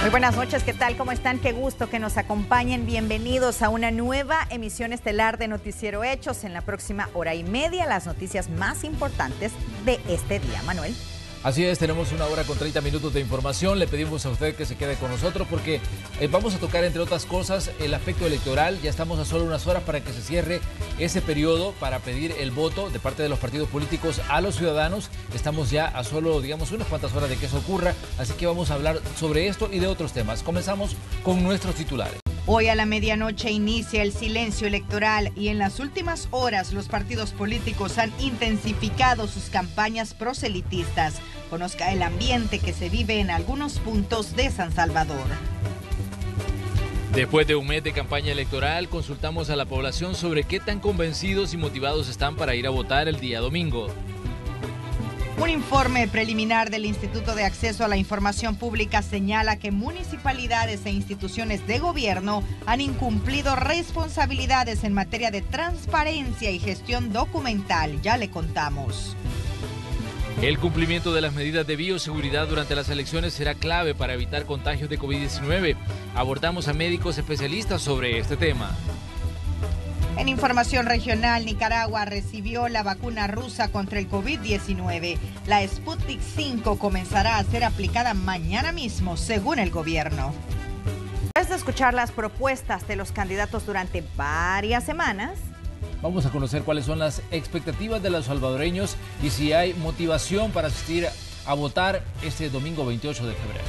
Muy buenas noches, ¿qué tal? ¿Cómo están? Qué gusto que nos acompañen. Bienvenidos a una nueva emisión estelar de Noticiero Hechos. En la próxima hora y media, las noticias más importantes de este día. Manuel. Así es, tenemos una hora con 30 minutos de información. Le pedimos a usted que se quede con nosotros porque vamos a tocar, entre otras cosas, el aspecto electoral. Ya estamos a solo unas horas para que se cierre ese periodo para pedir el voto de parte de los partidos políticos a los ciudadanos. Estamos ya a solo, digamos, unas cuantas horas de que eso ocurra, así que vamos a hablar sobre esto y de otros temas. Comenzamos con nuestros titulares. Hoy a la medianoche inicia el silencio electoral y en las últimas horas los partidos políticos han intensificado sus campañas proselitistas. Conozca el ambiente que se vive en algunos puntos de San Salvador. Después de un mes de campaña electoral, consultamos a la población sobre qué tan convencidos y motivados están para ir a votar el día domingo. Un informe preliminar del Instituto de Acceso a la Información Pública señala que municipalidades e instituciones de gobierno han incumplido responsabilidades en materia de transparencia y gestión documental. Ya le contamos. El cumplimiento de las medidas de bioseguridad durante las elecciones será clave para evitar contagios de COVID-19. Abordamos a médicos especialistas sobre este tema. En información regional, Nicaragua recibió la vacuna rusa contra el COVID-19. La Sputnik 5 comenzará a ser aplicada mañana mismo, según el gobierno. Después de escuchar las propuestas de los candidatos durante varias semanas, vamos a conocer cuáles son las expectativas de los salvadoreños y si hay motivación para asistir a votar este domingo 28 de febrero.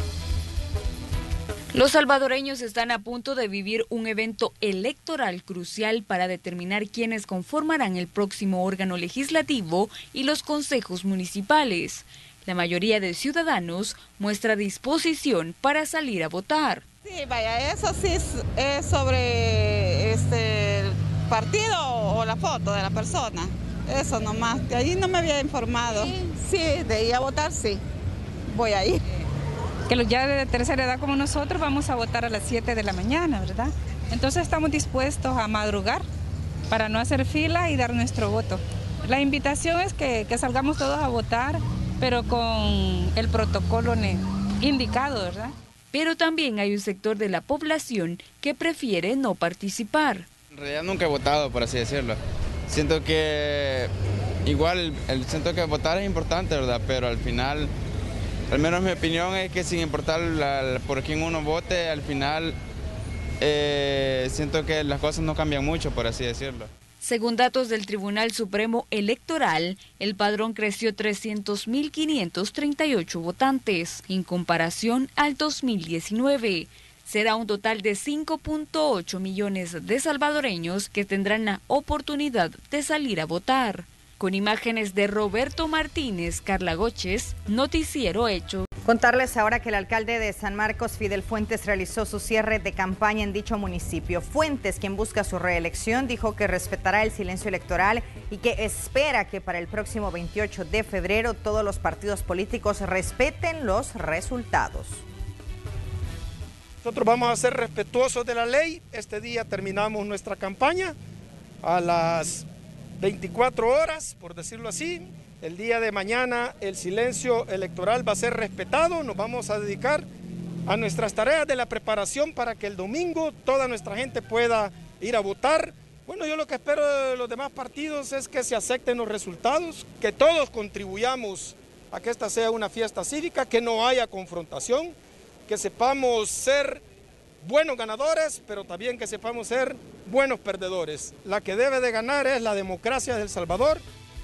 Los salvadoreños están a punto de vivir un evento electoral crucial para determinar quiénes conformarán el próximo órgano legislativo y los consejos municipales. La mayoría de ciudadanos muestra disposición para salir a votar. Sí, vaya, eso sí es sobre el partido o la foto de la persona. Eso nomás, de ahí no me había informado. Sí, de ir a votar, sí, voy a ir. Que los ya de tercera edad como nosotros vamos a votar a las 7 de la mañana, ¿verdad? Entonces estamos dispuestos a madrugar para no hacer fila y dar nuestro voto. La invitación es que salgamos todos a votar, pero con el protocolo indicado, ¿verdad? Pero también hay un sector de la población que prefiere no participar. En realidad nunca he votado, por así decirlo. Siento que igual, siento que votar es importante, ¿verdad? Pero al final, al menos mi opinión es que sin importar por quién uno vote, al final siento que las cosas no cambian mucho, por así decirlo. Según datos del Tribunal Supremo Electoral, el padrón creció 300.538 votantes, en comparación al 2019. Será un total de 5.8 millones de salvadoreños que tendrán la oportunidad de salir a votar. Con imágenes de Roberto Martínez, Carla Goches, Noticiero Hechos. Contarles ahora que el alcalde de San Marcos, Fidel Fuentes, realizó su cierre de campaña en dicho municipio. Fuentes, quien busca su reelección, dijo que respetará el silencio electoral y que espera que para el próximo 28 de febrero todos los partidos políticos respeten los resultados. Nosotros vamos a ser respetuosos de la ley. Este día terminamos nuestra campaña a las 24 horas, por decirlo así. El día de mañana el silencio electoral va a ser respetado. Nos vamos a dedicar a nuestras tareas de la preparación para que el domingo toda nuestra gente pueda ir a votar. Bueno, yo lo que espero de los demás partidos es que se acepten los resultados, que todos contribuyamos a que esta sea una fiesta cívica, que no haya confrontación, que sepamos ser buenos ganadores, pero también que sepamos ser buenos perdedores. La que debe de ganar es la democracia de El Salvador.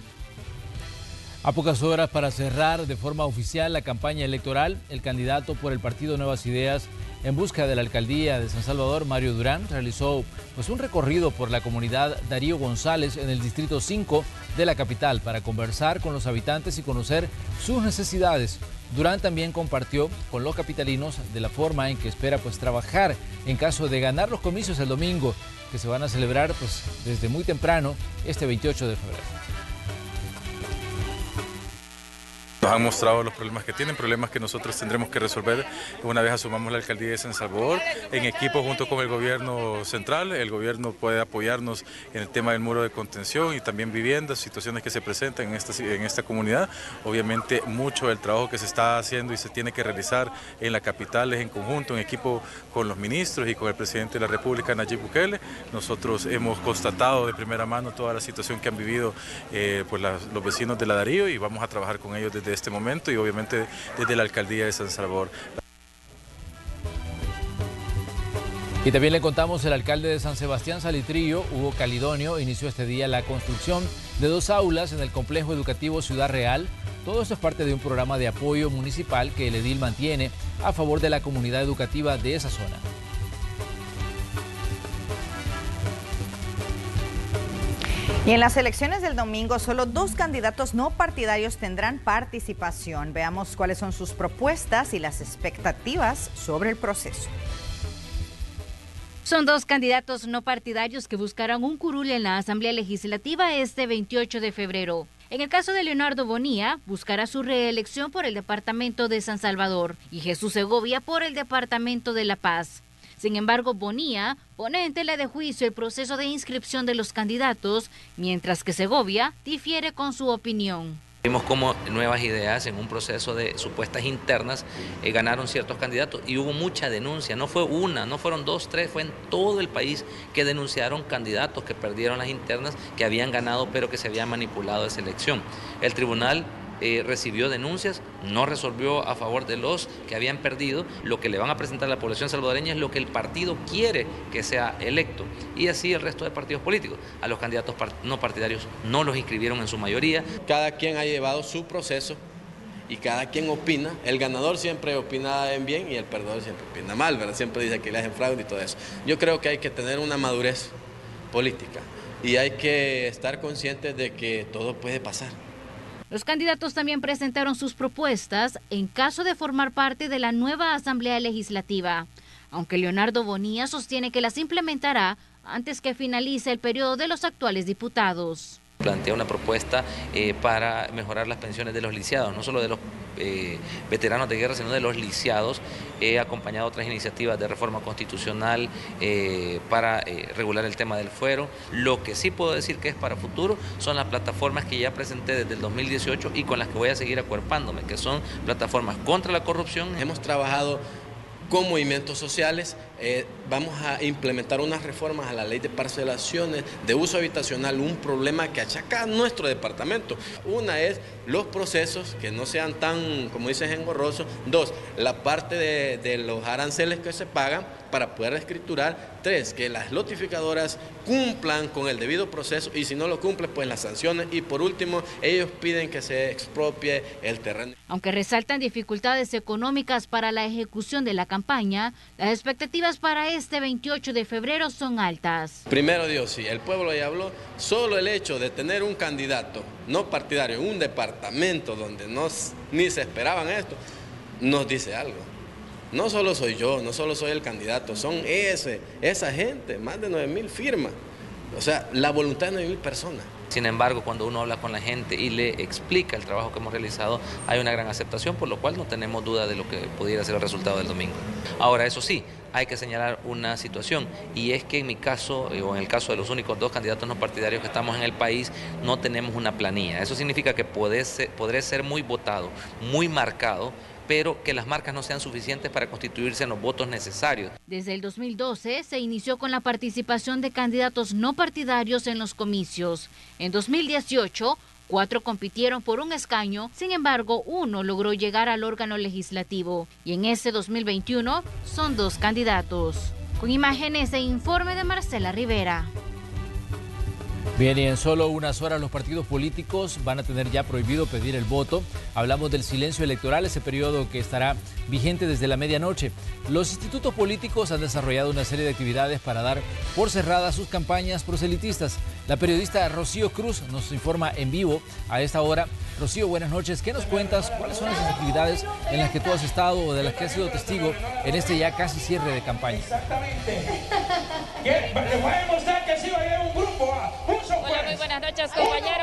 A pocas horas para cerrar de forma oficial la campaña electoral, el candidato por el partido Nuevas Ideas en busca de la alcaldía de San Salvador, Mario Durán, realizó un recorrido por la comunidad Darío González en el distrito 5 de la capital para conversar con los habitantes y conocer sus necesidades. Durán también compartió con los capitalinos de la forma en que espera trabajar en caso de ganar los comicios el domingo, que se van a celebrar desde muy temprano este 28 de febrero. nos han mostrado los problemas que tienen, problemas que nosotros tendremos que resolver una vez asumamos la alcaldía de San Salvador, en equipo junto con el gobierno central. El gobierno puede apoyarnos en el tema del muro de contención y también viviendas, situaciones que se presentan en esta comunidad. Obviamente mucho del trabajo que se está haciendo y se tiene que realizar en la capital es en conjunto, en equipo con los ministros y con el presidente de la República, Nayib Bukele. Nosotros hemos constatado de primera mano toda la situación que han vivido pues los vecinos de La Darío y vamos a trabajar con ellos desde este momento y obviamente desde la alcaldía de San Salvador. Y también le contamos, el alcalde de San Sebastián Salitrillo, Hugo Calidonio, inició este día la construcción de 2 aulas en el complejo educativo Ciudad Real. Todo esto es parte de un programa de apoyo municipal que el edil mantiene a favor de la comunidad educativa de esa zona. Y en las elecciones del domingo, solo 2 candidatos no partidarios tendrán participación. Veamos cuáles son sus propuestas y las expectativas sobre el proceso. Son 2 candidatos no partidarios que buscarán un curul en la Asamblea Legislativa este 28 de febrero. En el caso de Leonardo Bonilla, buscará su reelección por el departamento de San Salvador y Jesús Segovia por el departamento de La Paz. Sin embargo, Bonilla pone en tela de juicio el proceso de inscripción de los candidatos, mientras que Segovia difiere con su opinión. Vimos cómo nuevas ideas en un proceso de supuestas internas ganaron ciertos candidatos y hubo mucha denuncia, no fue una, no fueron 2, 3, fue en todo el país que denunciaron candidatos que perdieron las internas, que habían ganado pero que se había manipulado esa elección. El tribunal recibió denuncias, no resolvió a favor de los que habían perdido. Lo que le van a presentar a la población salvadoreña es lo que el partido quiere que sea electo, y así el resto de partidos políticos. A los candidatos no partidarios no los inscribieron en su mayoría. Cada quien ha llevado su proceso y cada quien opina. El ganador siempre opina en bien y el perdedor siempre opina mal, ¿verdad? Siempre dice que le hacen fraude y todo eso. Yo creo que hay que tener una madurez política y hay que estar conscientes de que todo puede pasar. Los candidatos también presentaron sus propuestas en caso de formar parte de la nueva Asamblea Legislativa, aunque Leonardo Bonilla sostiene que las implementará antes que finalice el periodo de los actuales diputados. Plantea una propuesta para mejorar las pensiones de los lisiados, no solo de los veteranos de guerra, sino de los lisiados. He acompañado otras iniciativas de reforma constitucional para regular el tema del fuero. Lo que sí puedo decir que es para futuro son las plataformas que ya presenté desde el 2018 y con las que voy a seguir acuerpándome, que son plataformas contra la corrupción. Hemos trabajado con movimientos sociales, vamos a implementar unas reformas a la ley de parcelaciones, de uso habitacional, un problema que achaca a nuestro departamento. Una es los procesos que no sean tan, como dicen, engorrosos. 2, la parte de los aranceles que se pagan para poder escriturar. 3, que las lotificadoras cumplan con el debido proceso y si no lo cumplen, pues las sanciones. Y por último, ellos piden que se expropie el terreno. Aunque resaltan dificultades económicas para la ejecución de la campaña, las expectativas para este 28 de febrero son altas. Primero Dios, sí, el pueblo ya habló. Solo el hecho de tener un candidato no partidario en un departamento donde ni se esperaban esto, nos dice algo. No solo soy yo, no solo soy el candidato, son esa gente, más de 9.000 firmas. O sea, la voluntad de 9.000 personas. Sin embargo, cuando uno habla con la gente y le explica el trabajo que hemos realizado, hay una gran aceptación, por lo cual no tenemos duda de lo que pudiera ser el resultado del domingo. Ahora, eso sí, hay que señalar una situación, y es que en mi caso, o en el caso de los únicos 2 candidatos no partidarios que estamos en el país, no tenemos una planilla. Eso significa que podré ser muy votado, muy marcado, pero que las marcas no sean suficientes para constituirse en los votos necesarios. Desde el 2012 se inició con la participación de candidatos no partidarios en los comicios. En 2018, 4 compitieron por un escaño, sin embargo, 1 logró llegar al órgano legislativo. Y en este 2021 son 2 candidatos. Con imágenes e informe de Marcela Rivera. Bien, y en solo unas horas los partidos políticos van a tener ya prohibido pedir el voto. Hablamos del silencio electoral, ese periodo que estará vigente desde la medianoche. Los institutos políticos han desarrollado una serie de actividades para dar por cerradas sus campañas proselitistas. La periodista Rocío Cruz nos informa en vivo a esta hora. Rocío, buenas noches. ¿Qué nos cuentas? ¿Cuáles son esas actividades en las que tú has estado o de las que has sido testigo en este ya casi cierre de campaña? Exactamente. Les voy a demostrar que sí va a haber un grupo. Hola, muy buenas noches, compañeros. Un gusto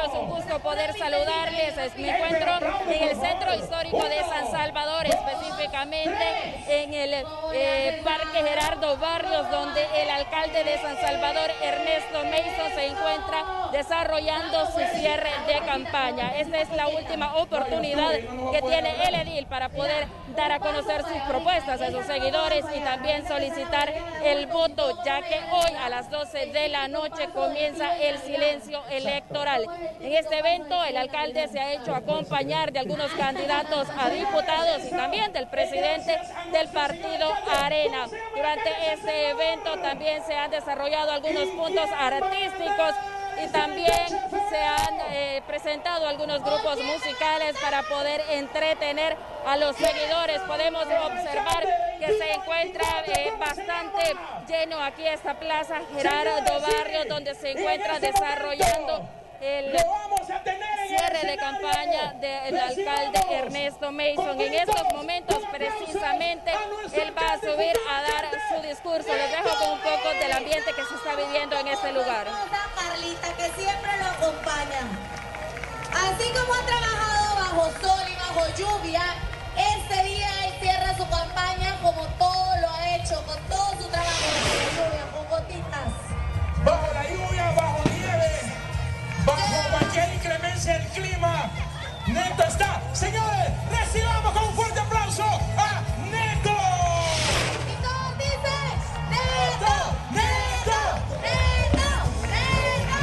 gusto poder saludarles. Me encuentro en el centro histórico de San Salvador, específicamente en el Parque Gerardo Barrios, donde el alcalde de San Salvador, Ernesto Mason, se encuentra desarrollando su cierre de campaña. Esta es la última oportunidad que tiene el edil para poder dar a conocer sus propuestas a sus seguidores y también solicitar el voto, ya que hoy a las 12 de la noche comienza el silencio electoral. En este evento el alcalde se ha hecho acompañar de algunos candidatos a diputados y también del presidente del partido Arena. Durante este evento también se han desarrollado algunos puntos artísticos y también se han presentado algunos grupos musicales para poder entretener a los seguidores. Podemos observar que se encuentra bastante lleno aquí esta plaza Gerardo Barrios, donde se encuentra desarrollando el cierre de campaña del alcalde Ernesto Mason. En estos momentos precisamente él va a subir a dar su discurso. Les dejo con un poco del ambiente que se está viviendo en este lugar. Carlita, que siempre lo acompañan. Así como ha trabajado bajo sol y bajo lluvia, este día él cierra su campaña como todo lo ha hecho, con todo su trabajo, bajo la lluvia, con gotitas. Bajo la lluvia, bajo nieve, bajo cualquier inclemencia del clima, Neto está. Señores, recibamos con un fuerte aplauso a Neto. Y todos dicen, Neto, Neto, Neto, Neto.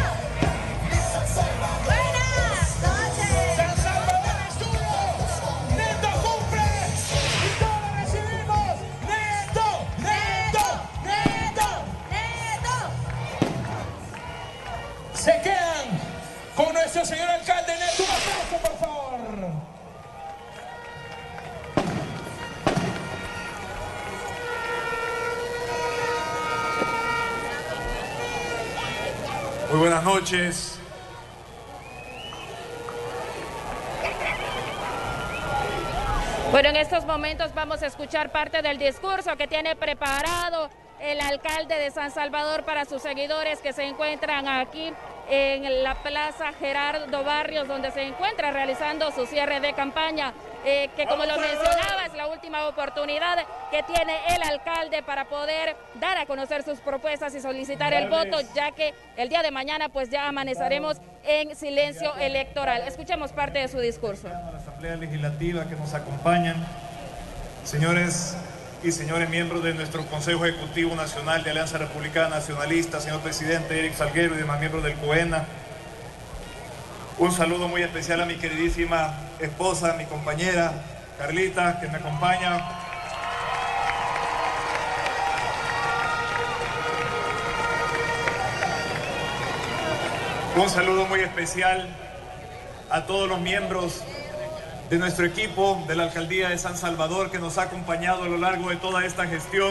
Buenas noches. San Salvador es tuyo. Neto cumple. Y todos lo recibimos. Neto, Neto, Neto, Neto. Se quedan con nuestro señor alcalde Neto. Un aplauso, por favor. Muy buenas noches. Bueno, en estos momentos vamos a escuchar parte del discurso que tiene preparado el alcalde de San Salvador para sus seguidores que se encuentran aquí en la Plaza Gerardo Barrios, donde se encuentra realizando su cierre de campaña, que como lo mencionaba es la última oportunidad que tiene el alcalde para poder dar a conocer sus propuestas y solicitar el voto, ya que el día de mañana pues ya amaneceremos en silencio electoral. Escuchemos parte de su discurso. A la Asamblea Legislativa que nos acompañan, señores y señores miembros de nuestro Consejo Ejecutivo Nacional de Alianza Republicana Nacionalista, señor presidente Eric Salguero y demás miembros del COENA. Un saludo muy especial a mi queridísima esposa, mi compañera Carlita, que me acompaña. Un saludo muy especial a todos los miembros de nuestro equipo de la Alcaldía de San Salvador que nos ha acompañado a lo largo de toda esta gestión.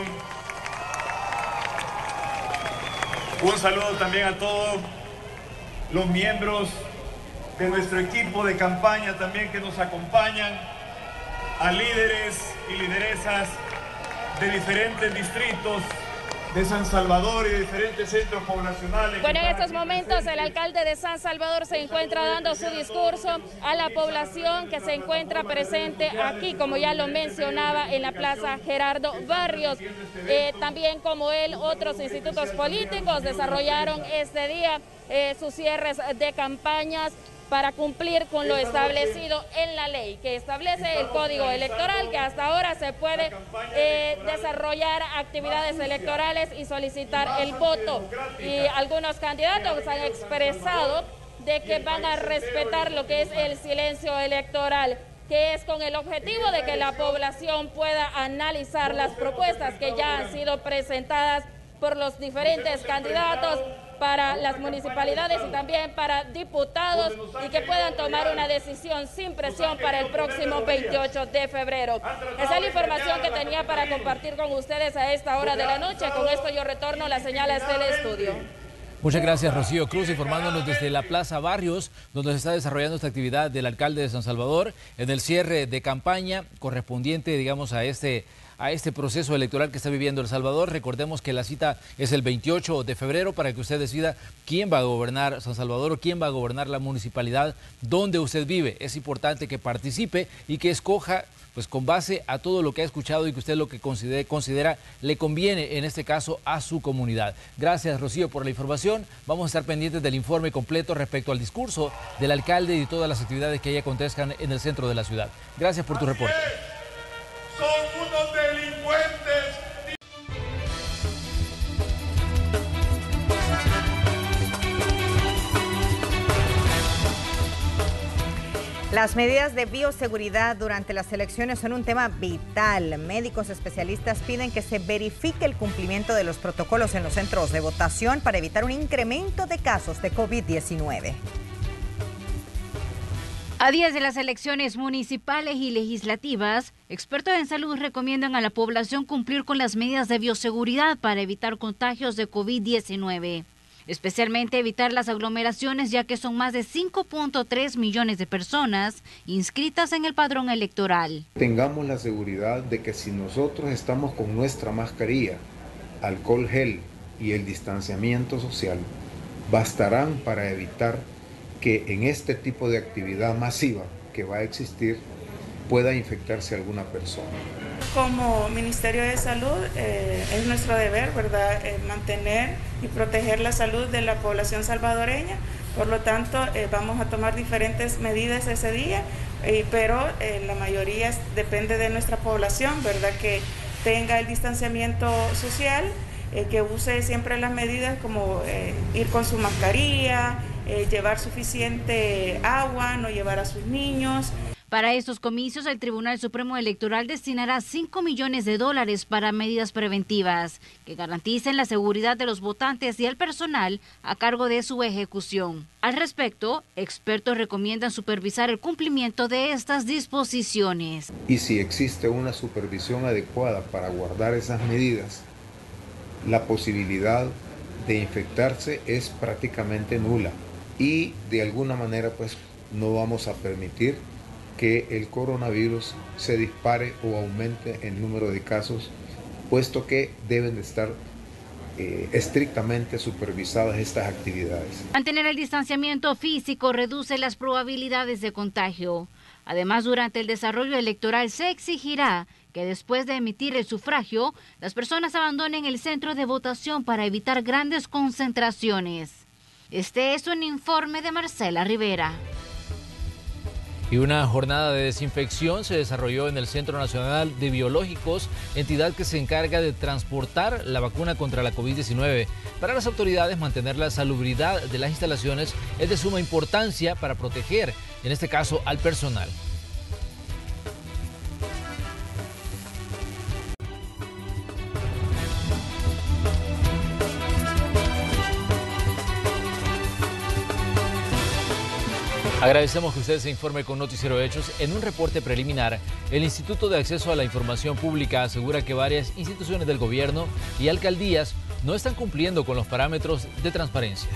Un saludo también a todos los miembros de nuestro equipo de campaña también que nos acompañan, a líderes y lideresas de diferentes distritos de San Salvador y de diferentes centros poblacionales. Bueno, en estos momentos el alcalde de San Salvador se encuentra dando su discurso a la población que se encuentra presente aquí, como ya lo mencionaba, en la Plaza Gerardo Barrios. También como él, otros institutos políticos desarrollaron este día sus cierres de campañas para cumplir con lo establecido en la ley, que establece el Código Electoral, que hasta ahora se puede desarrollar actividades electorales y solicitar el voto. Y algunos candidatos han expresado de que van a respetar lo que es el silencio electoral, que es con el objetivo de que la población pueda analizar las propuestas que ya han sido presentadas por los diferentes candidatos para las municipalidades y también para diputados, y que puedan tomar una decisión sin presión para el próximo 28 de febrero. Esa es la información que tenía para compartir con ustedes a esta hora de la noche. Con esto yo retorno la señal a este estudio. Muchas gracias, Rocío Cruz, informándonos desde la Plaza Barrios, donde se está desarrollando esta actividad del alcalde de San Salvador en el cierre de campaña correspondiente, digamos, a este a este proceso electoral que está viviendo El Salvador. Recordemos que la cita es el 28 de febrero para que usted decida quién va a gobernar San Salvador o quién va a gobernar la municipalidad donde usted vive. Es importante que participe y que escoja pues con base a todo lo que ha escuchado y que usted lo que considera le conviene, en este caso, a su comunidad. Gracias, Rocío, por la información. Vamos a estar pendientes del informe completo respecto al discurso del alcalde y todas las actividades que ahí acontezcan en el centro de la ciudad. Gracias por tu reporte. Son unos delincuentes. Las medidas de bioseguridad durante las elecciones son un tema vital. Médicos especialistas piden que se verifique el cumplimiento de los protocolos en los centros de votación para evitar un incremento de casos de COVID-19. A días de las elecciones municipales y legislativas, expertos en salud recomiendan a la población cumplir con las medidas de bioseguridad para evitar contagios de COVID-19. Especialmente evitar las aglomeraciones, ya que son más de 5.3 millones de personas inscritas en el padrón electoral. Tengamos la seguridad de que si nosotros estamos con nuestra mascarilla, alcohol gel y el distanciamiento social, bastarán para evitar que en este tipo de actividad masiva que va a existir pueda infectarse alguna persona. Como Ministerio de Salud es nuestro deber, ¿verdad?, mantener y proteger la salud de la población salvadoreña. Por lo tanto, vamos a tomar diferentes medidas ese día, pero la mayoría depende de nuestra población, ¿verdad?, que tenga el distanciamiento social, que use siempre las medidas como ir con su mascarilla, llevar suficiente agua, no llevar a sus niños. Para estos comicios, el Tribunal Supremo Electoral destinará $5 millones para medidas preventivas que garanticen la seguridad de los votantes y el personal a cargo de su ejecución. Al respecto, expertos recomiendan supervisar el cumplimiento de estas disposiciones. Y si existe una supervisión adecuada para guardar esas medidas, la posibilidad de infectarse es prácticamente nula y de alguna manera pues no vamos a permitir que el coronavirus se dispare o aumente el número de casos, puesto que deben de estar estrictamente supervisadas estas actividades. Mantener el distanciamiento físico reduce las probabilidades de contagio. Además, durante el desarrollo electoral se exigirá que después de emitir el sufragio, las personas abandonen el centro de votación para evitar grandes concentraciones. Este es un informe de Marcela Rivera. Y una jornada de desinfección se desarrolló en el Centro Nacional de Biológicos, entidad que se encarga de transportar la vacuna contra la COVID-19. Para las autoridades, mantener la salubridad de las instalaciones es de suma importancia para proteger, en este caso, al personal. Agradecemos que usted se informe con Noticiero Hechos. En un reporte preliminar, el Instituto de Acceso a la Información Pública asegura que varias instituciones del gobierno y alcaldías no están cumpliendo con los parámetros de transparencia.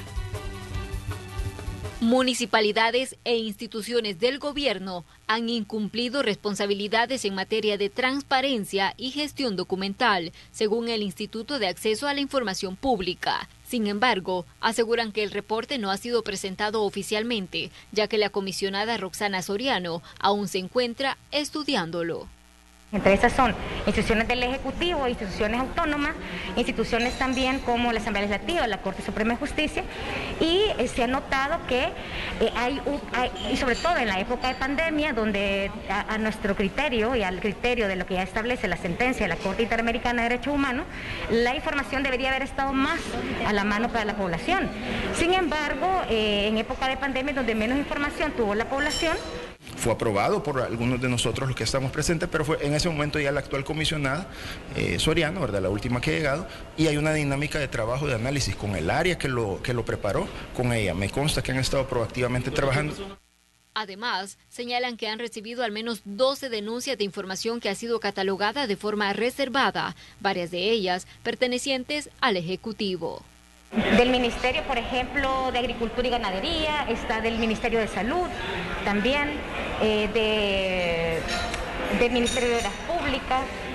Municipalidades e instituciones del gobierno han incumplido responsabilidades en materia de transparencia y gestión documental, según el Instituto de Acceso a la Información Pública. Sin embargo, aseguran que el reporte no ha sido presentado oficialmente, ya que la comisionada Roxana Soriano aún se encuentra estudiándolo. Entre esas son instituciones del Ejecutivo, instituciones autónomas, instituciones también como la Asamblea Legislativa, la Corte Suprema de Justicia, y se ha notado que y sobre todo en la época de pandemia, donde a nuestro criterio y al criterio de lo que ya establece la sentencia de la Corte Interamericana de Derechos Humanos, la información debería haber estado más a la mano para la población. Sin embargo, en época de pandemia, donde menos información tuvo la población, fue aprobado por algunos de nosotros los que estamos presentes, pero fue en ese momento ya la actual comisionada Soriano, ¿verdad?, la última que ha llegado, y hay una dinámica de trabajo, de análisis con el área que lo preparó, con ella. Me consta que han estado proactivamente trabajando. Además, señalan que han recibido al menos 12 denuncias de información que ha sido catalogada de forma reservada, varias de ellas pertenecientes al Ejecutivo. Del Ministerio, por ejemplo, de Agricultura y Ganadería, está del Ministerio de Salud, también del Ministerio de Obras Públicas,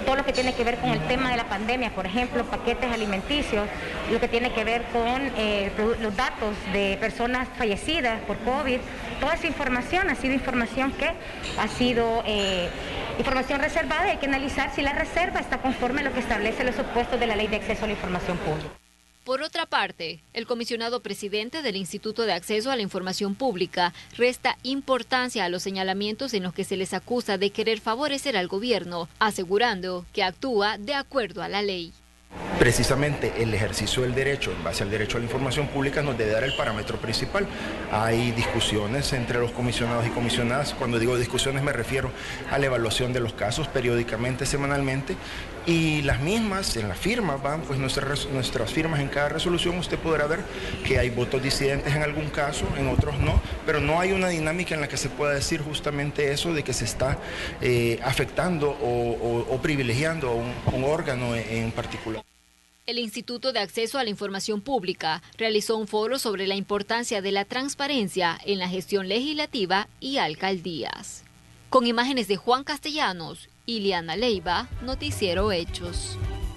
todo lo que tiene que ver con el tema de la pandemia, por ejemplo, paquetes alimenticios, lo que tiene que ver con los datos de personas fallecidas por COVID. Toda esa información ha sido información que ha sido información reservada y hay que analizar si la reserva está conforme a lo que establece los supuestos de la Ley de Acceso a la Información Pública. Por otra parte, el comisionado presidente del Instituto de Acceso a la Información Pública resta importancia a los señalamientos en los que se les acusa de querer favorecer al gobierno, asegurando que actúa de acuerdo a la ley. Precisamente el ejercicio del derecho, en base al derecho a la información pública, nos debe dar el parámetro principal. Hay discusiones entre los comisionados y comisionadas. Cuando digo discusiones me refiero a la evaluación de los casos periódicamente, semanalmente, y las mismas, en las firmas van, pues nuestras firmas en cada resolución. Usted podrá ver que hay votos disidentes en algún caso, en otros no, pero no hay una dinámica en la que se pueda decir justamente eso de que se está afectando o privilegiando a un órgano en particular. El Instituto de Acceso a la Información Pública realizó un foro sobre la importancia de la transparencia en la gestión legislativa y alcaldías. Con imágenes de Juan Castellanos, Iliana Leiva, Noticiero Hechos.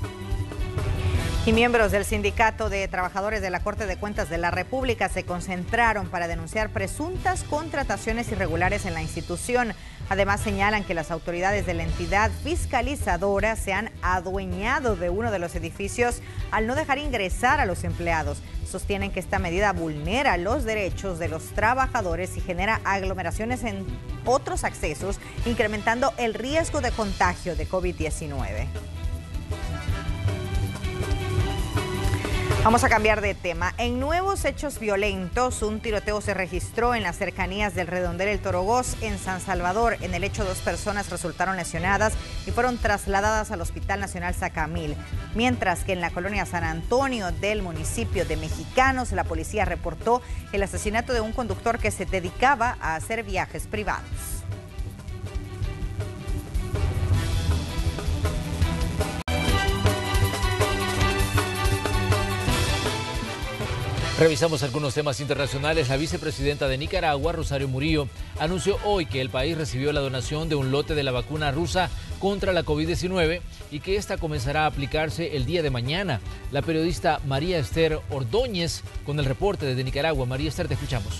Y miembros del Sindicato de Trabajadores de la Corte de Cuentas de la República se concentraron para denunciar presuntas contrataciones irregulares en la institución. Además, señalan que las autoridades de la entidad fiscalizadora se han adueñado de uno de los edificios al no dejar ingresar a los empleados. Sostienen que esta medida vulnera los derechos de los trabajadores y genera aglomeraciones en otros accesos, incrementando el riesgo de contagio de COVID-19. Vamos a cambiar de tema. En nuevos hechos violentos, un tiroteo se registró en las cercanías del Redondel El Torogoz, en San Salvador. En el hecho, 2 personas resultaron lesionadas y fueron trasladadas al Hospital Nacional Sacamil. Mientras que en la colonia San Antonio del municipio de Mexicanos, la policía reportó el asesinato de un conductor que se dedicaba a hacer viajes privados. Revisamos algunos temas internacionales. La vicepresidenta de Nicaragua, Rosario Murillo, anunció hoy que el país recibió la donación de un lote de la vacuna rusa contra la COVID-19 y que esta comenzará a aplicarse el día de mañana. La periodista María Esther Ordóñez con el reporte desde Nicaragua. María Esther, te escuchamos.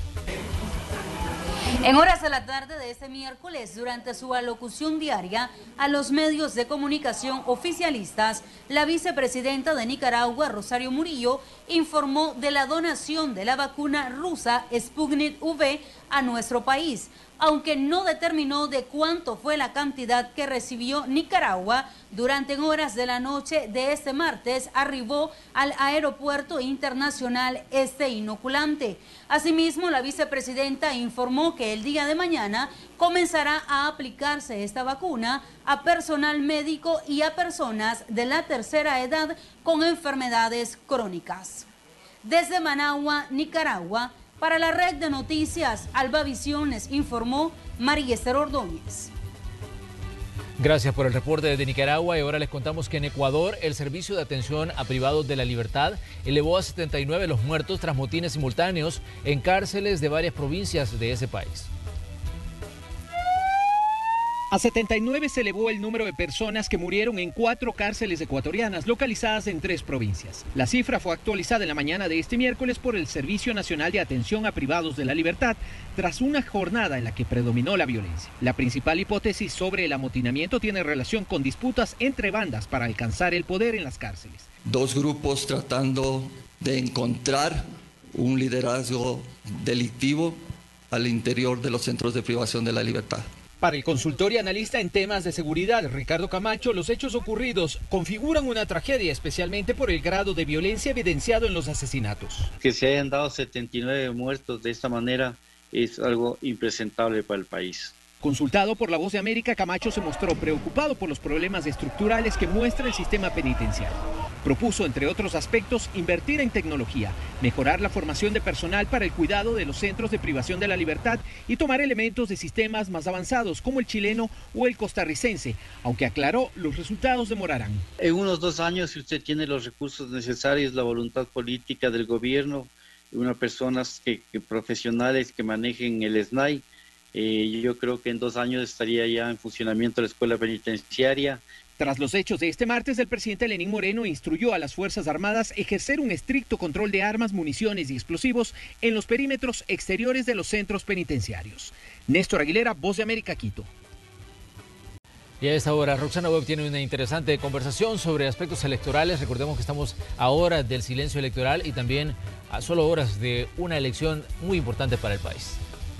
En horas de la tarde de este miércoles, durante su alocución diaria a los medios de comunicación oficialistas, la vicepresidenta de Nicaragua, Rosario Murillo, informó de la donación de la vacuna rusa Sputnik V a nuestro país, aunque no determinó de cuánto fue la cantidad que recibió Nicaragua. Durante horas de la noche de este martes arribó al Aeropuerto Internacional este inoculante. Asimismo, la vicepresidenta informó que el día de mañana comenzará a aplicarse esta vacuna a personal médico y a personas de la tercera edad con enfermedades crónicas. Desde Managua, Nicaragua, para la red de noticias Alba Visiones, informó María Esther Ordóñez. Gracias por el reporte desde Nicaragua y ahora les contamos que en Ecuador el servicio de atención a privados de la libertad elevó a 79 los muertos tras motines simultáneos en cárceles de varias provincias de ese país. A 79 se elevó el número de personas que murieron en 4 cárceles ecuatorianas localizadas en 3 provincias. La cifra fue actualizada en la mañana de este miércoles por el Servicio Nacional de Atención a Privados de la Libertad tras una jornada en la que predominó la violencia. La principal hipótesis sobre el amotinamiento tiene relación con disputas entre bandas para alcanzar el poder en las cárceles. 2 grupos tratando de encontrar un liderazgo delictivo al interior de los centros de privación de la libertad. Para el consultor y analista en temas de seguridad, Ricardo Camacho, los hechos ocurridos configuran una tragedia, especialmente por el grado de violencia evidenciado en los asesinatos. Que se hayan dado 79 muertos de esta manera es algo impresentable para el país. Consultado por La Voz de América, Camacho se mostró preocupado por los problemas estructurales que muestra el sistema penitenciario. Propuso, entre otros aspectos, invertir en tecnología, mejorar la formación de personal para el cuidado de los centros de privación de la libertad y tomar elementos de sistemas más avanzados como el chileno o el costarricense, aunque aclaró, los resultados demorarán. En unos 2 años, si usted tiene los recursos necesarios, la voluntad política del gobierno, unas personas profesionales que manejen el SNAI, yo creo que en 2 años estaría ya en funcionamiento la escuela penitenciaria Tras los hechos de este martes, el presidente Lenín Moreno instruyó a las Fuerzas Armadas ejercer un estricto control de armas, municiones y explosivos en los perímetros exteriores de los centros penitenciarios. Néstor Aguilera, Voz de América, Quito. Y a esta hora, Roxana Webb tiene una interesante conversación sobre aspectos electorales. Recordemos que estamos a horas del silencio electoral y también a solo horas de una elección muy importante para el país.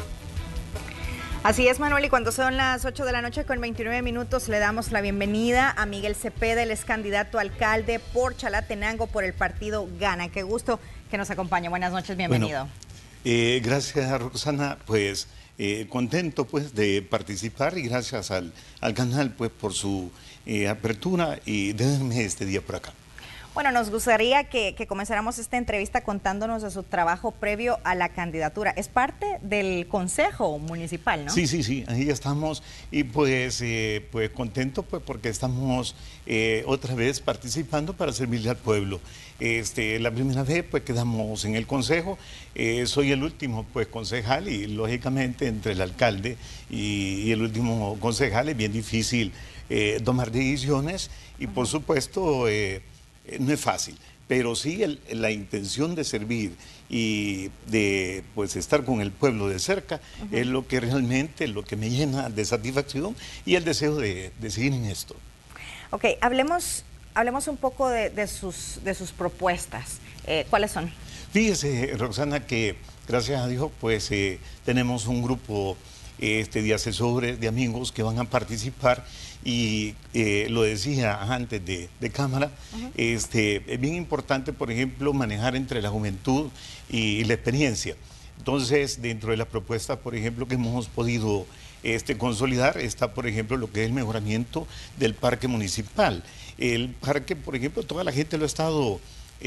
Así es, Manuel, y cuando son las 8 de la noche con 29 minutos le damos la bienvenida a Miguel Cepeda, él es candidato a alcalde por Chalatenango por el partido Gana. Qué gusto que nos acompañe. Buenas noches, bienvenido. Bueno, gracias, Roxana, pues contento pues de participar y gracias al canal pues por su apertura y déjenme este día por acá. Bueno, nos gustaría que comenzáramos esta entrevista contándonos de su trabajo previo a la candidatura. Es parte del Consejo Municipal, ¿no? Sí, ahí ya estamos y pues contento pues porque estamos otra vez participando para servirle al pueblo. La primera vez pues quedamos en el Consejo, soy el último pues concejal y lógicamente entre el alcalde y el último concejal es bien difícil tomar decisiones y por supuesto no es fácil, pero sí la intención de servir y de pues estar con el pueblo de cerca es lo que realmente, lo que me llena de satisfacción y el deseo de seguir en esto. Ok, hablemos un poco de sus propuestas. ¿Cuáles son? Fíjese, Roxana, que gracias a Dios pues tenemos un grupo de asesores, de amigos que van a participar y lo decía antes de cámara, es bien importante, por ejemplo, manejar entre la juventud y la experiencia. Entonces, dentro de la propuesta, por ejemplo, que hemos podido consolidar, está, por ejemplo, lo que es el mejoramiento del parque municipal. El parque, por ejemplo, toda la gente lo ha estado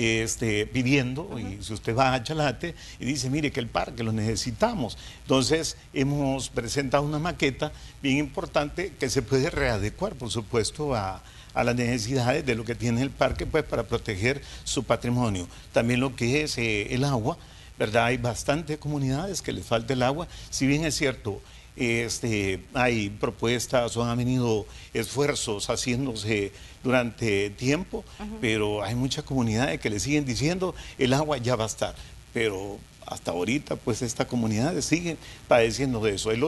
pidiendo, y si usted va a Chalate y dice, mire que el parque lo necesitamos, entonces hemos presentado una maqueta bien importante que se puede readecuar, por supuesto, a las necesidades de lo que tiene el parque, pues para proteger su patrimonio. También lo que es el agua, ¿verdad? Hay bastantes comunidades que les falta el agua, si bien es cierto, hay propuestas o han venido esfuerzos haciéndose durante tiempo, pero hay muchas comunidades que le siguen diciendo el agua ya va a estar, pero hasta ahorita pues estas comunidades siguen padeciendo de eso. El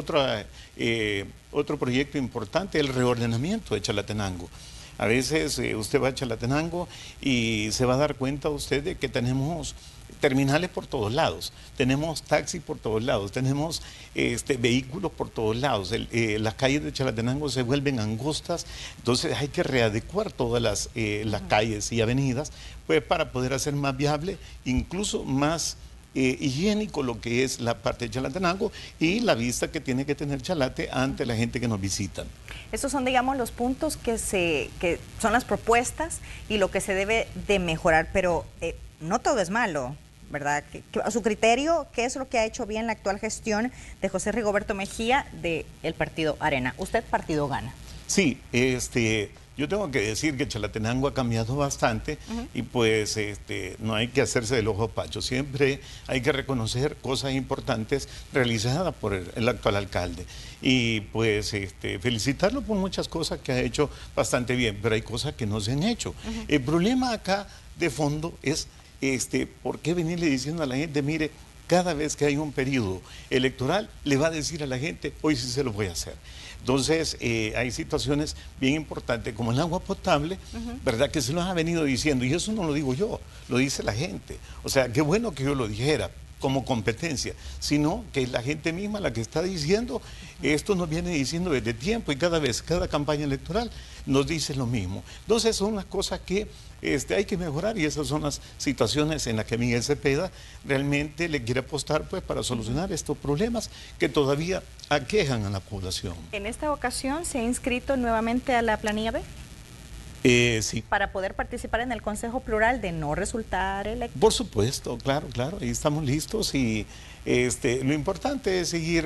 otro proyecto importante es el reordenamiento de Chalatenango. A veces usted va a Chalatenango y se va a dar cuenta usted de que tenemos terminales por todos lados, tenemos taxis por todos lados, tenemos vehículos por todos lados, las calles de Chalatenango se vuelven angostas, entonces hay que readecuar todas las calles y avenidas pues para poder hacer más viable, incluso más higiénico lo que es la parte de Chalatenango y la vista que tiene que tener Chalate ante la gente que nos visitan. Estos son, digamos, los puntos que son las propuestas y lo que se debe de mejorar, pero no todo es malo, ¿verdad? A su criterio, ¿qué es lo que ha hecho bien la actual gestión de José Rigoberto Mejía del partido Arena? Usted, partido Gana. Sí, yo tengo que decir que Chalatenango ha cambiado bastante y pues no hay que hacerse del ojo pacho, siempre hay que reconocer cosas importantes realizadas por el actual alcalde y pues felicitarlo por muchas cosas que ha hecho bastante bien, pero hay cosas que no se han hecho. El problema acá de fondo es ¿por qué venirle diciendo a la gente, mire, cada vez que hay un periodo electoral, le va a decir a la gente, hoy sí se lo voy a hacer? Entonces, hay situaciones bien importantes, como el agua potable, ¿verdad? Que se nos ha venido diciendo, y eso no lo digo yo, lo dice la gente. O sea, qué bueno que yo lo dijera como competencia, sino que es la gente misma la que está diciendo, esto nos viene diciendo desde tiempo y cada vez, cada campaña electoral nos dice lo mismo. Entonces son las cosas que hay que mejorar y esas son las situaciones en las que Miguel Cepeda realmente le quiere apostar pues para solucionar estos problemas que todavía aquejan a la población. ¿En esta ocasión se ha inscrito nuevamente a la planilla B? Sí. Para poder participar en el Consejo Plural de no resultar electo. Por supuesto, claro, ahí estamos listos y lo importante es seguir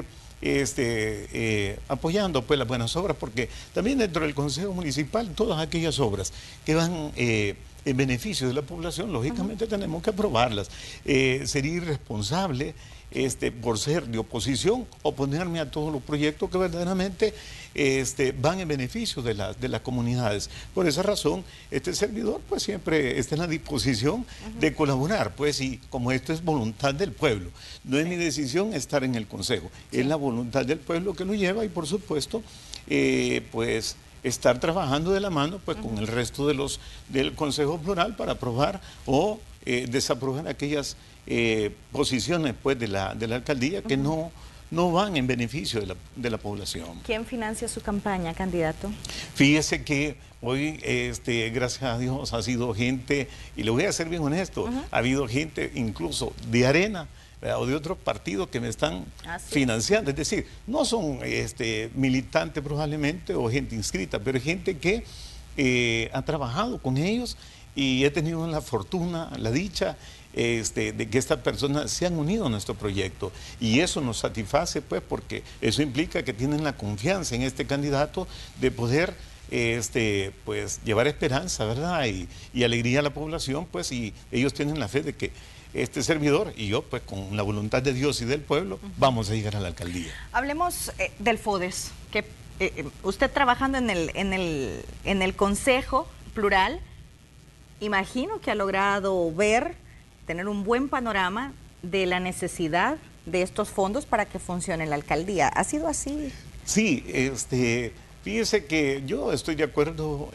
apoyando pues las buenas obras, porque también dentro del Consejo Municipal todas aquellas obras que van en beneficio de la población, lógicamente tenemos que aprobarlas. Sería irresponsable por ser de oposición, oponerme a todos los proyectos que verdaderamente van en beneficio de las comunidades. Por esa razón, este servidor pues siempre está en la disposición de colaborar, pues, y como esto es voluntad del pueblo, no es mi decisión estar en el Consejo, es la voluntad del pueblo que lo lleva y por supuesto, pues, estar trabajando de la mano pues con el resto del Consejo Plural para aprobar o desaprobar aquellas posiciones pues de la alcaldía que no van en beneficio de la población. ¿Quién financia su campaña, candidato? Fíjese que hoy, gracias a Dios, ha sido gente, y le voy a ser bien honesto, ha habido gente incluso de Arena, ¿verdad?, o de otros partidos que me están financiando. Es decir, no son militantes probablemente o gente inscrita, pero es gente que ha trabajado con ellos y he tenido la fortuna, la dicha de que estas personas se han unido a nuestro proyecto y eso nos satisface pues porque eso implica que tienen la confianza en este candidato de poder pues llevar esperanza, ¿verdad? Y alegría a la población, pues, y ellos tienen la fe de que este servidor y yo, pues con la voluntad de Dios y del pueblo, vamos a llegar a la alcaldía. Hablemos del FODES, que usted trabajando en el Consejo Plural, imagino que ha logrado tener un buen panorama de la necesidad de estos fondos para que funcione la alcaldía. ¿Ha sido así? Sí, fíjese que yo estoy de acuerdo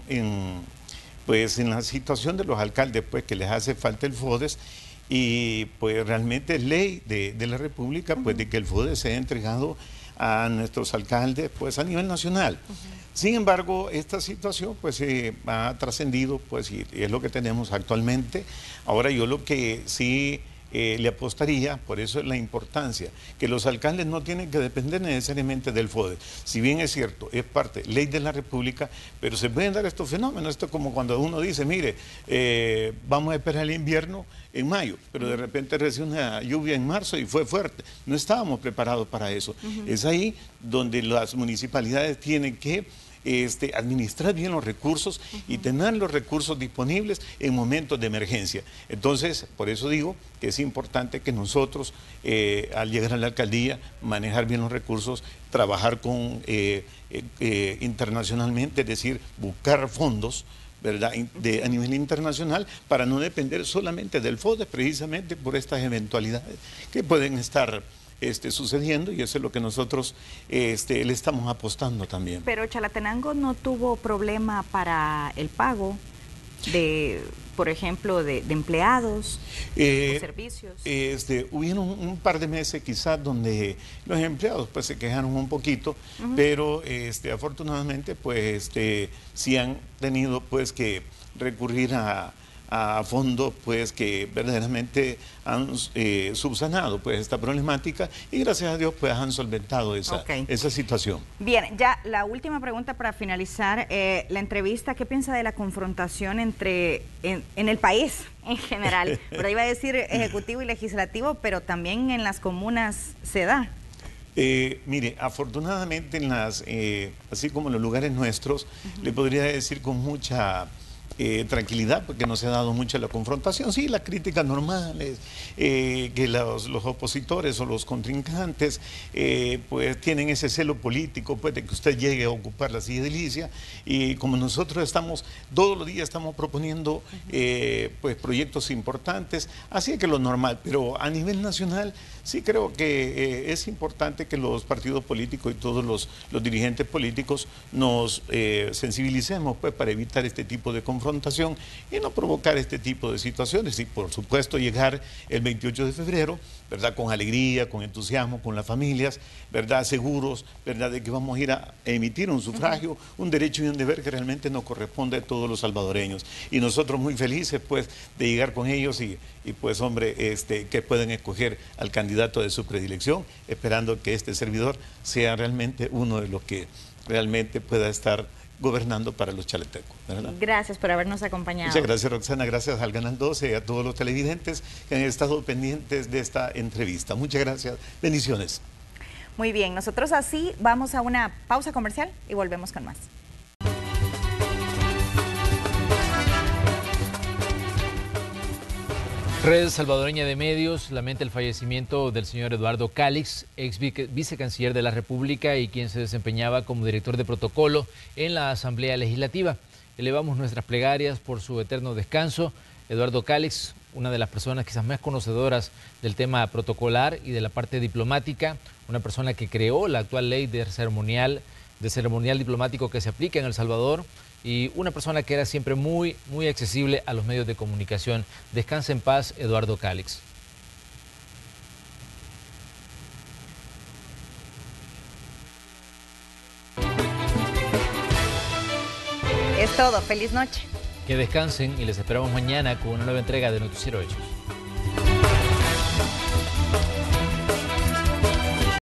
pues en la situación de los alcaldes, pues que les hace falta el FODES y pues realmente es ley de la República, pues de que el FODES sea entregado a nuestros alcaldes pues a nivel nacional. Sin embargo, esta situación pues ha trascendido pues y es lo que tenemos actualmente. Ahora yo lo que sí le apostaría, por eso es la importancia, que los alcaldes no tienen que depender necesariamente del FODES. Si bien es cierto, es parte, ley de la República, pero se pueden dar estos fenómenos. Esto es como cuando uno dice, mire, vamos a esperar el invierno en mayo, pero de repente recibe una lluvia en marzo y fue fuerte. No estábamos preparados para eso. Es ahí donde las municipalidades tienen que administrar bien los recursos y tener los recursos disponibles en momentos de emergencia. Entonces, por eso digo que es importante que nosotros, al llegar a la alcaldía, manejar bien los recursos, trabajar internacionalmente, es decir, buscar fondos, ¿verdad?, a nivel internacional para no depender solamente del FODES, precisamente por estas eventualidades que pueden estar sucediendo y eso es lo que nosotros le estamos apostando también. Pero Chalatenango no tuvo problema para el pago de, por ejemplo, de empleados, de servicios. Hubieron un par de meses quizás donde los empleados pues se quejaron un poquito, pero afortunadamente pues sí han tenido pues que recurrir a fondos pues que verdaderamente han subsanado pues esta problemática y gracias a Dios pues han solventado esa situación. Bien, ya la última pregunta para finalizar la entrevista. ¿Qué piensa de la confrontación en el país en general? Por ahí iba a decir ejecutivo y legislativo, pero también en las comunas se da. Mire, afortunadamente así como en los lugares nuestros, le podría decir con mucha tranquilidad, porque no se ha dado mucha la confrontación. Sí, las críticas normales, que los opositores o los contrincantes pues tienen ese celo político pues de que usted llegue a ocupar la silla edilicia y como nosotros estamos, todos los días estamos proponiendo pues proyectos importantes, así que lo normal, pero a nivel nacional sí creo que es importante que los partidos políticos y todos los dirigentes políticos nos sensibilicemos pues para evitar este tipo de confrontación y no provocar este tipo de situaciones y por supuesto llegar el 28 de febrero, ¿verdad?, con alegría, con entusiasmo, con las familias, ¿verdad?, seguros, ¿verdad?, de que vamos a ir a emitir un sufragio, un derecho y un deber que realmente nos corresponde a todos los salvadoreños y nosotros muy felices pues de llegar con ellos y pues hombre, que pueden escoger al candidato de su predilección, esperando que este servidor sea realmente uno de los que realmente pueda estar gobernando para los chaletecos, ¿verdad? Gracias por habernos acompañado. Muchas gracias, Roxana, gracias al Canal 12 y a todos los televidentes que han estado pendientes de esta entrevista. Muchas gracias, bendiciones. Muy bien, nosotros así vamos a una pausa comercial y volvemos con más. Red Salvadoreña de Medios lamenta el fallecimiento del señor Eduardo Calix, ex vicecanciller de la República y quien se desempeñaba como director de protocolo en la Asamblea Legislativa. Elevamos nuestras plegarias por su eterno descanso. Eduardo Calix, una de las personas quizás más conocedoras del tema protocolar y de la parte diplomática, una persona que creó la actual ley de ceremonial diplomático que se aplica en El Salvador, y una persona que era siempre muy accesible a los medios de comunicación. Descansa en paz, Eduardo Calix. Es todo. Feliz noche. Que descansen y les esperamos mañana con una nueva entrega de Noticiero Hechos.